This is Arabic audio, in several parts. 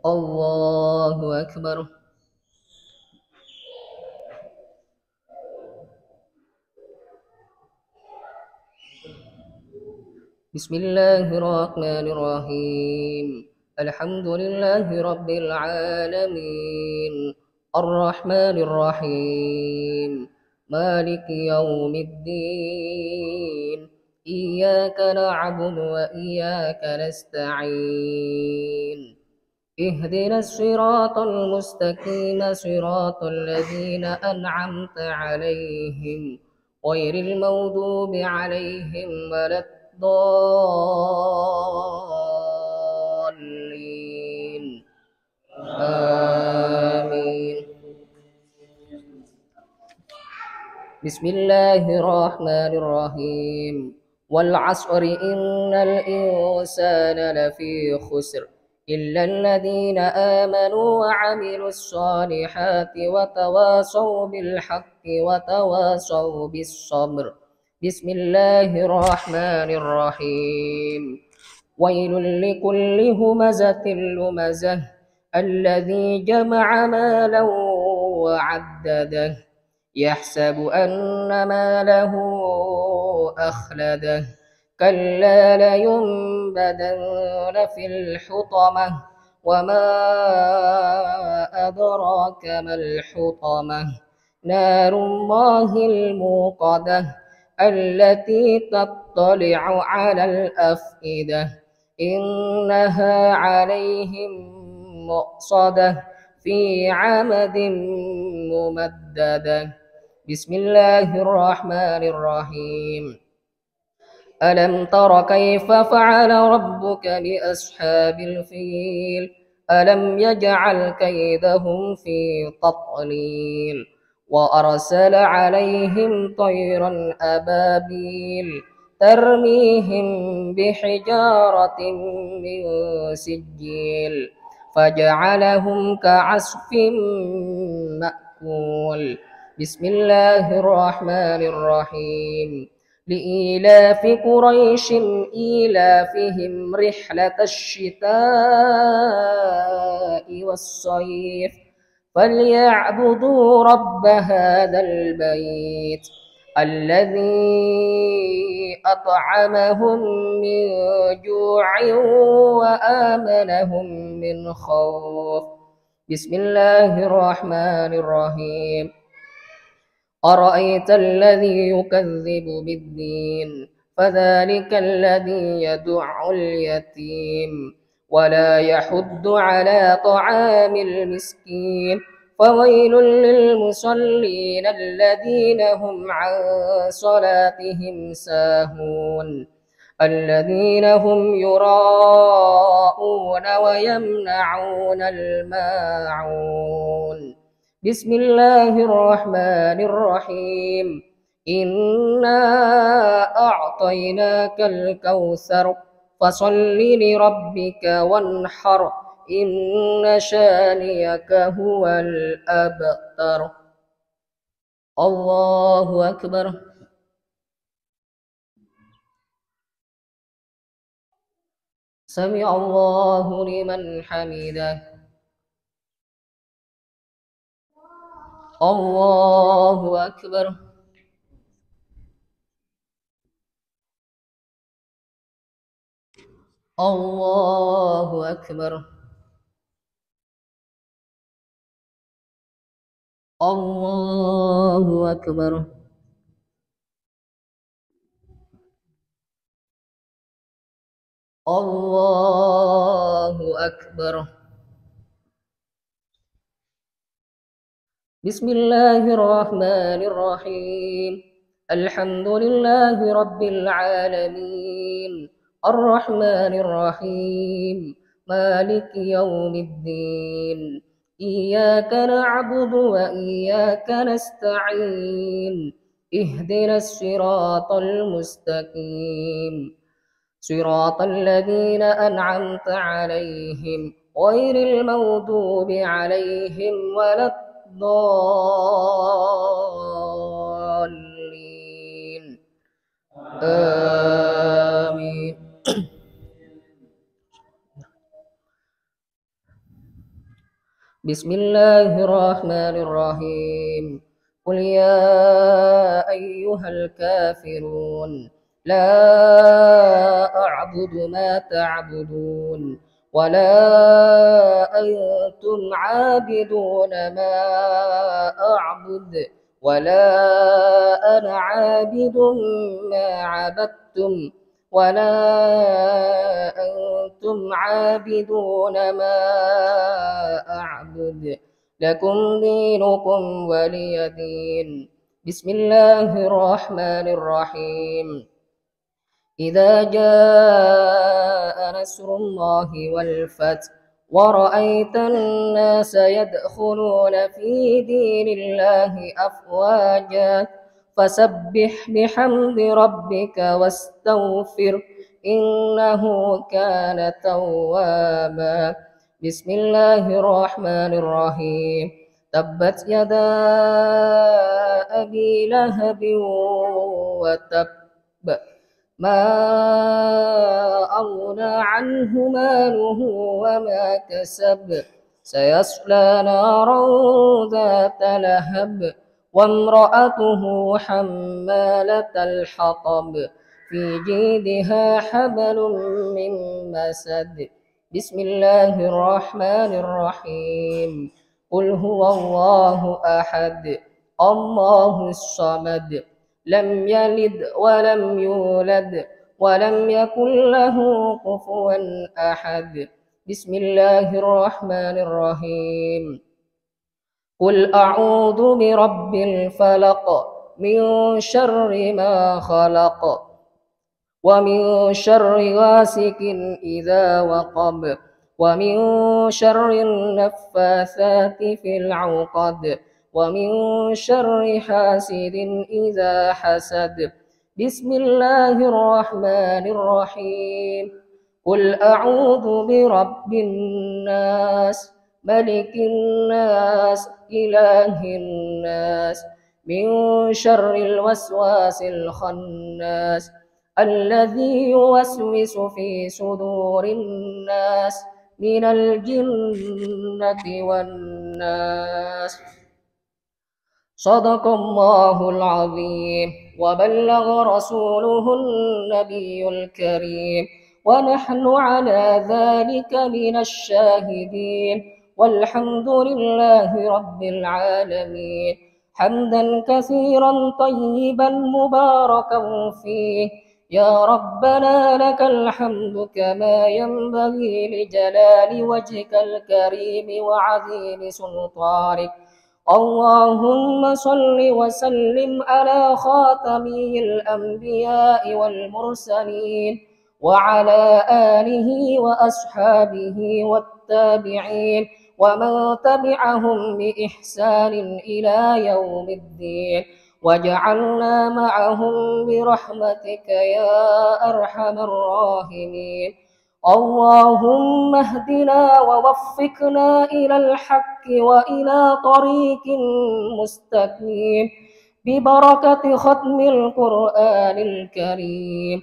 الله أكبر. بسم الله الرحمن الرحيم. الحمد لله رب العالمين، الرحمن الرحيم، مالك يوم الدين، إياك نعبد وإياك نستعين، اهدنا الصراط المستقيم صراط الذين أنعمت عليهم غير المغضوب عليهم ولا الضالين. آمين. بسم الله الرحمن الرحيم. والعصر إن الإنسان لفي خسر إلا الذين آمنوا وعملوا الصالحات وتواصوا بالحق وتواصوا بالصبر. بسم الله الرحمن الرحيم. ويل لكل همزة لمزة الذي جمع مالا وعدده يحسب أن ماله أخلده كلا لينبذن في الحطمة وما أدراك ما الحطمة نار الله الموقدة التي تطلع على الأفئدة إنها عليهم مؤصدة في عمد ممددة. بسم الله الرحمن الرحيم. ألم تر كيف فعل ربك بأصحاب الفيل ألم يجعل كيدهم في تضليل وأرسل عليهم طيرا أبابيل ترميهم بحجارة من سجيل فجعلهم كعصف مأكول. بسم الله الرحمن الرحيم. لإيلاف قريش إيلافهم رحلة الشتاء والصيف فليعبدوا رب هذا البيت الذي أطعمهم من جوع وآمنهم من خوف. بسم الله الرحمن الرحيم. أرأيت الذي يكذب بالدين فذلك الذي يدع اليتيم ولا يحض على طعام المسكين فويل للمصلين الذين هم عن صلاتهم ساهون الذين هم يراءون ويمنعون الماعون. بسم الله الرحمن الرحيم. إنا أعطيناك الكوثر فصل لربك وانحر إن شانئك هو الأبتر. الله أكبر. سمع الله لمن حمده. الله أكبر. الله أكبر. الله أكبر. الله أكبر. بسم الله الرحمن الرحيم. الحمد لله رب العالمين الرحمن الرحيم مالك يوم الدين إياك نعبد وإياك نستعين اهدنا الصراط المستقيم صراط الذين أنعمت عليهم غير المغضوب عليهم ولا الضالين. آمين. بسم الله الرحمن الرحيم قل يا أيها الكافرون لا أعبد ما تعبدون ولا أنتم عابدون ما أعبد ولا أنا عابد ما عبدتم ولا أنتم عابدون ما أعبد لكم دينكم ولي دين. بسم الله الرحمن الرحيم إذا جاء نصر الله والفتح ورأيت الناس يدخلون في دين الله أفواجا فسبح بحمد ربك واستغفر إنه كان توابا. بسم الله الرحمن الرحيم تبت يدا أبي لهب وتب ما أغنى عنه ماله وما كسب سيصلى نارا ذات لهب وامرأته حمالة الحطب في جيدها حبل من مسد. بسم الله الرحمن الرحيم قل هو الله أحد الله الصمد لم يلد ولم يولد ولم يكن له كفوا أحد. بسم الله الرحمن الرحيم قل أعوذ برب الفلق من شر ما خلق ومن شر غاسق إذا وقب ومن شر النفاثات في العقد ومن شر حاسد إذا حسد. بسم الله الرحمن الرحيم قل أعوذ برب الناس ملك الناس إله الناس من شر الوسواس الخناس الذي يوسوس في صدور الناس من الجنة والناس. صدق الله العظيم وبلغ رسوله النبي الكريم ونحن على ذلك من الشاهدين والحمد لله رب العالمين حمدا كثيرا طيبا مباركا فيه يا ربنا لك الحمد كما ينبغي لجلال وجهك الكريم وعظيم سلطانك. اللهم صل وسلم على خاتم الأنبياء والمرسلين وعلى آله وأصحابه والتابعين ومن تبعهم بإحسان إلى يوم الدين وجعلنا معهم برحمتك يا أرحم الراحمين. اللهم اهدنا ووفقنا إلى الحق وإلى طريق مستقيم ببركة ختم القرآن الكريم.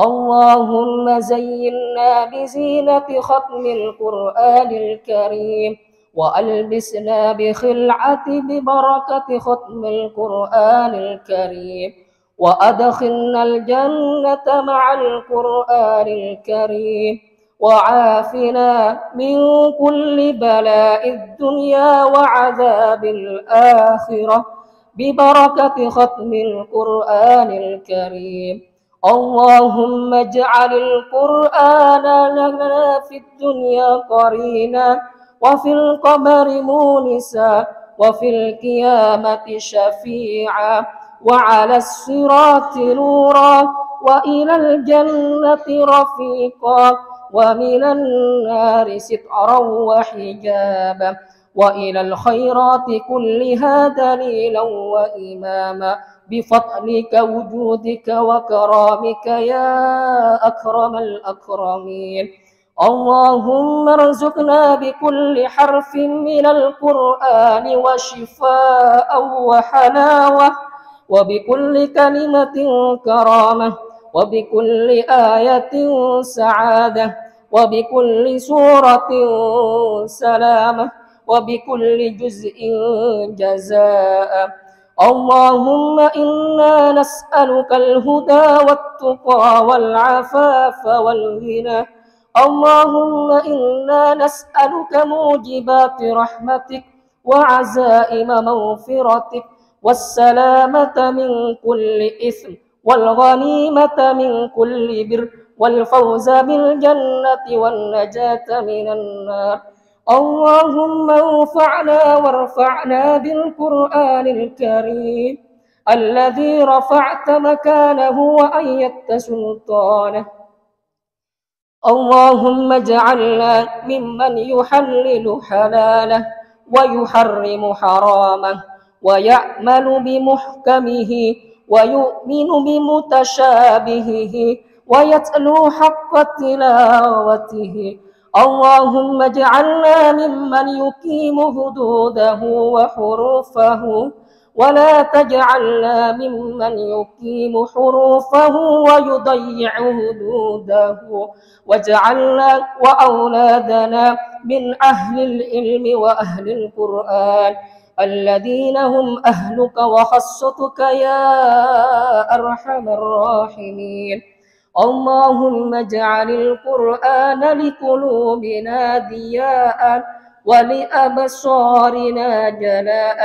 اللهم زينا بزينة ختم القرآن الكريم وألبسنا بخلعة ببركة ختم القرآن الكريم وأدخلنا الجنة مع القرآن الكريم وعافنا من كل بلاء الدنيا وعذاب الآخرة ببركة ختم القرآن الكريم. اللهم اجعل القرآن لنا في الدنيا قرينا وفي القبر مونسا وفي القيامة شفيعا وعلى الصراط نورا وإلى الجنة رفيقا ومن النار سترا وحجابا وإلى الخيرات كلها دليلا وإماما بفضلك وجودك وكرامك يا أكرم الأكرمين. اللهم ارزقنا بكل حرف من القرآن وشفاء وحلاوة وبكل كلمة كرامة وبكل آية سعادة وبكل سورة سلامة وبكل جزء جزاء. اللهم إنا نسألك الهدى والتقى والعفاف والغنى. اللهم إنا نسألك موجبات رحمتك وعزائم مغفرتك والسلامة من كل إثم والغنيمة من كل بر والفوز بالجنة والنجاة من النار. اللهم انفعنا وارفعنا بالقرآن الكريم الذي رفعت مكانه وأيدت سلطانه. اللهم اجعلنا ممن يحلل حلاله ويحرم حرامه ويعمل بمحكمه ويؤمن بمتشابهه ويتلو حق تلاوته. اللهم اجعلنا ممن يقيم حدوده وحروفه ولا تجعلنا ممن يقيم حروفه ويضيع حدوده. واجعلنا وأولادنا من أهل العلم وأهل القرآن الذين هم أهلك وخصتك يا أرحم الراحمين. اللهم اجعل القرآن لقلوبنا ضياء ولأبصارنا جلاء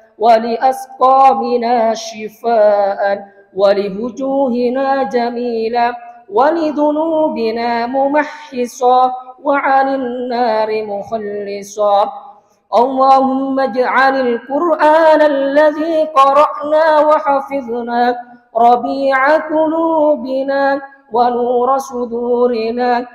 ولأسقامنا شفاء ولوجوهنا جميلا ولذنوبنا ممحصا وعن النار مخلصا. اللهم اجعل القرآن الذي قرأنا وحفظنا ربيع قلوبنا ونور صدورنا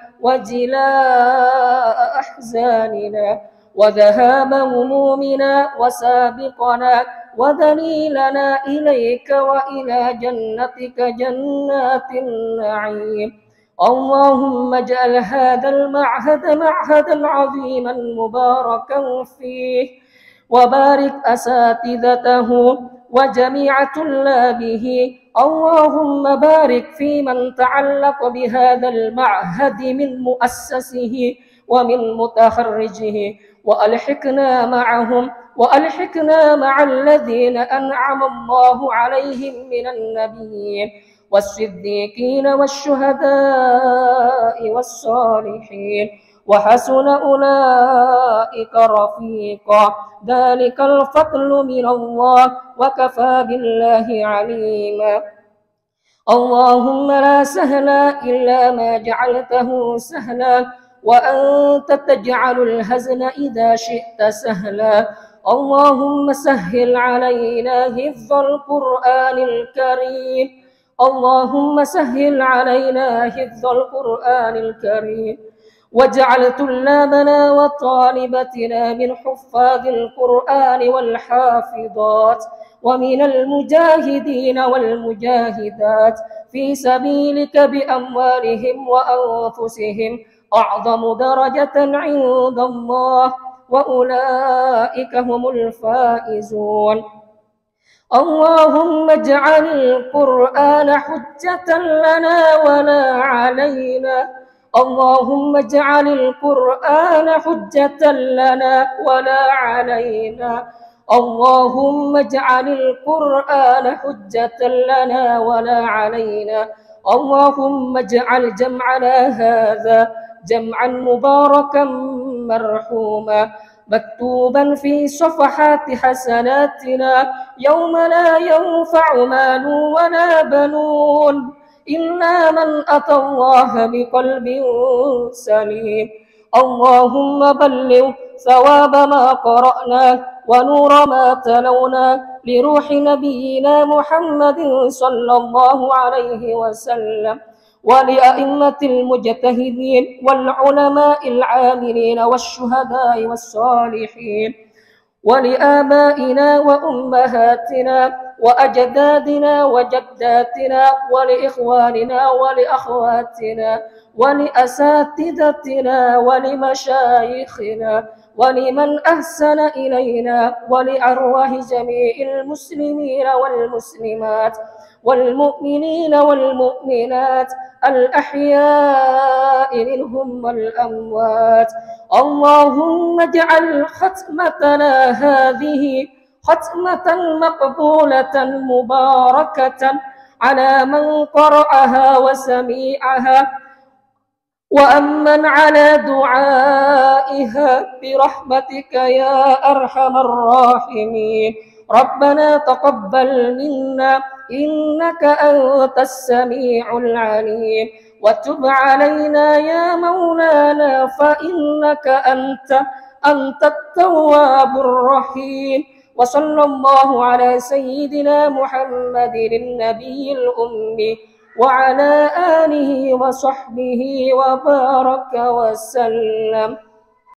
وجلاء أحزاننا وذهاب همومنا وسابقنا ودليلنا إليك وإلى جنتك جنات النعيم. اللهم اجعل هذا المعهد معهدا عظيما مباركا فيه وبارك أساتذته وجميع طلابه. اللهم بارك في من تعلق بهذا المعهد من مؤسسه ومن متخرجه وألحقنا معهم وألحقنا مع الذين أنعم الله عليهم من النبيين والصديقين والشهداء والصالحين وحسن أولئك رفيقا. ذلك الفضل من الله وكفى بالله عليما. اللهم لا سهل إلا ما جعلته سهلا وأنت تجعل الحزن إذا شئت سهلا. اللهم سهل علينا حفظ القرآن الكريم. اللهم سهل علينا حفظ القرآن الكريم واجعل طلابنا وطالبتنا من حفاظ القرآن والحافظات ومن المجاهدين والمجاهدات في سبيلك بأموالهم وأنفسهم أعظم درجة عند الله وأولئك هم الفائزون. اللهم اجعل القرآن حجة لنا ولا علينا. اللهم اجعل القرآن حجة لنا ولا علينا. اللهم اجعل القرآن حجة لنا ولا علينا. اللهم اجعل جمعنا هذا جمعا مباركا مرحوما مكتوبا في صفحات حسناتنا يوم لا ينفع مال ولا بنون إلا من أتى الله بقلب سليم. اللهم بلغ ثواب ما قرأنا ونور ما تلونا لروح نبينا محمد صلى الله عليه وسلم ولأئمة المجتهدين والعلماء العاملين والشهداء والصالحين ولآبائنا وأمهاتنا وأجدادنا وجداتنا ولإخواننا ولأخواتنا ولأساتذتنا ولمشايخنا ولمن أحسن إلينا ولأرواح جميع المسلمين والمسلمات والمؤمنين والمؤمنات الأحياء منهم والأموات. اللهم اجعل ختمتنا هذه ختمة مقبولة مباركة على من قرأها وسميعها وأمن على دعائها برحمتك يا أرحم الراحمين. ربنا تقبل منا إنك أنت السميع العليم وتب علينا يا مولانا فإنك أنت التواب الرحيم. وصلى الله على سيدنا محمد النبي الأمي وعلى آله وصحبه وبارك وسلم.